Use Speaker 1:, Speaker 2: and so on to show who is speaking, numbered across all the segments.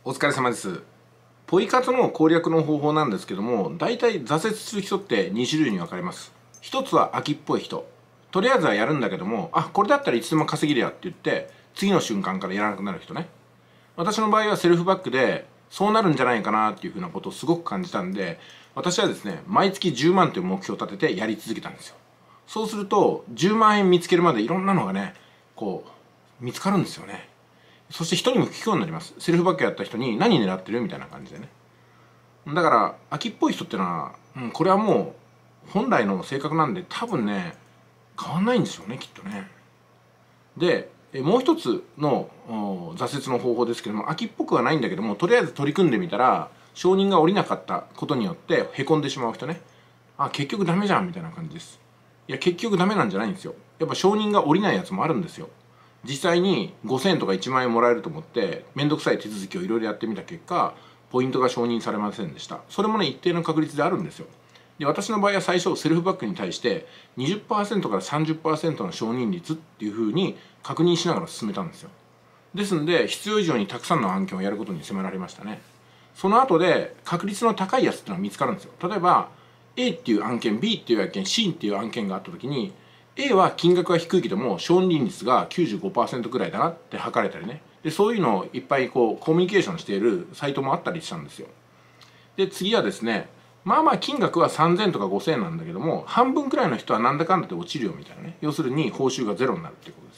Speaker 1: お疲れ様です。ポイ活の攻略の方法なんですけども、大体挫折する人って2種類に分かれます。一つは秋っぽい人。とりあえずはやるんだけども、これだったらいつでも稼げるやって言って、次の瞬間からやらなくなる人ね。私の場合はセルフバックで、そうなるんじゃないかなっていうふうなことをすごく感じたんで、私はですね、毎月10万という目標を立ててやり続けたんですよ。そうすると、10万円見つけるまでいろんなのがね、見つかるんですよね。そして人にも聞くようになります。セルフバックやった人に何狙ってるみたいな感じでね。だから、秋っぽい人ってのは、これはもう、本来の性格なんで多分ね、変わんないんですよね、きっとね。で、もう一つの挫折の方法ですけども、秋っぽくはないんだけども、とりあえず取り組んでみたら、承認が下りなかったことによってへこんでしまう人ね。結局ダメじゃんみたいな感じです。いや、結局ダメなんじゃないんですよ。やっぱ承認が下りないやつもあるんですよ。実際に5000円とか1万円もらえると思って面倒くさい手続きをいろいろやってみた結果ポイントが承認されませんでした。それもね一定の確率であるんですよ。で、私の場合は最初セルフバックに対して 20% から 30% の承認率っていうふうに確認しながら進めたんですよ。ですんで必要以上にたくさんの案件をやることに迫られましたね。その後で確率の高いやつっていうのは見つかるんですよ。例えば A っていう案件 B っていう案件 C っていう案件があった時にA は金額が低いけども承認率が 95% くらいだなって測れたりね。でそういうのをいっぱいコミュニケーションしているサイトもあったりしたんですよ。で次はですね、金額は3000とか5000なんだけども半分くらいの人はなんだかんだで落ちるよみたいなね。要するに報酬がゼロになるっていうことです。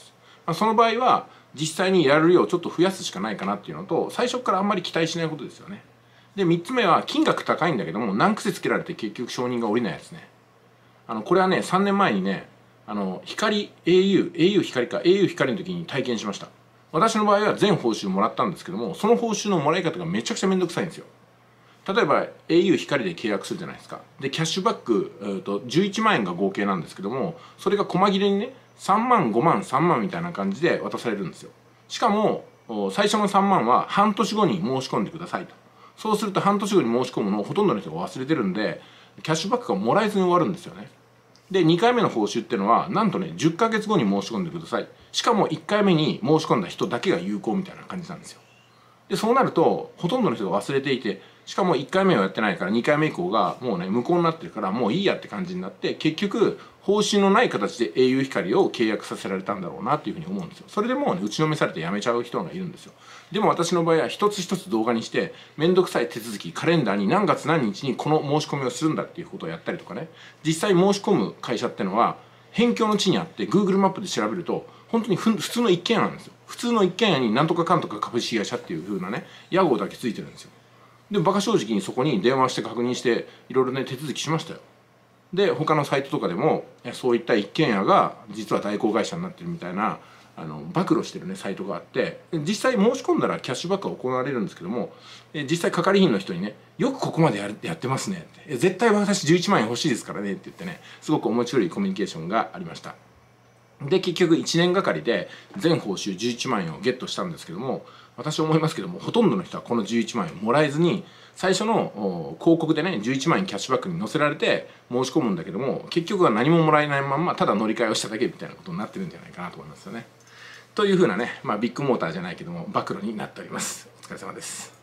Speaker 1: その場合は実際にやる量をちょっと増やすしかないかなっていうのと、最初からあんまり期待しないことですよね。で3つ目は金額高いんだけども難癖つけられて結局承認が下りないやつね。これはね3年前にね光 au 光か au 光の時に体験しました。私の場合は全報酬もらったんですけども、その報酬のもらい方がめちゃくちゃめんどくさいんですよ。例えば au 光で契約するじゃないですか。でキャッシュバック、11万円が合計なんですけども、それが細切れにね3万5万3万みたいな感じで渡されるんですよ。しかも最初の3万は半年後に申し込んでくださいと。そうすると半年後に申し込むのをほとんどの人が忘れてるんで、キャッシュバックがもらえずに終わるんですよね。で2回目の報酬っていうのはなんとね10ヶ月後に申し込んでください。しかも1回目に申し込んだ人だけが有効みたいな感じなんですよ。でそうなるとほとんどの人が忘れていて、しかも1回目はやってないから2回目以降がもうね無効になってるからもういいやって感じになって、結局報酬のない形で au 光を契約させられたんだろうなっていうふうに思うんですよ。それでもうね打ちのめされてやめちゃう人がいるんですよ。でも私の場合は一つ一つ動画にして面倒くさい手続きカレンダーに何月何日にこの申し込みをするんだっていうことをやったりとかね。実際申し込む会社ってのは辺境の地にあって Google マップで調べると本当に普通の一軒家なんですよ。普通の一軒家になんとかかんとか株式会社っていう風なね屋号だけついてるんですよ。でバカ正直にそこに電話して確認していろいろね手続きしましたよ。で他のサイトとかでもそういった一軒家が実は代行会社になってるみたいな暴露してるねサイトがあって、実際申し込んだらキャッシュバックが行われるんですけども、実際係員の人にね「よくここまでやってますね」って「絶対私11万円欲しいですからね」って言ってね、すごく面白いコミュニケーションがありました。で結局1年がかりで全報酬11万円をゲットしたんですけども、私思いますけどもほとんどの人はこの11万円もらえずに、最初の広告でね11万円キャッシュバックに載せられて申し込むんだけども、結局は何ももらえないまんまただ乗り換えをしただけみたいなことになってるんじゃないかなと思いますよね。というふうなね、ビッグモーターじゃないけども暴露になっております。お疲れ様です。